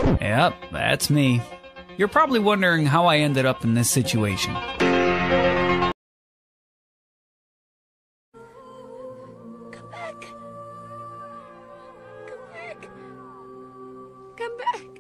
Yep, that's me. You're probably wondering how I ended up in this situation. Come back. Come back. Come back.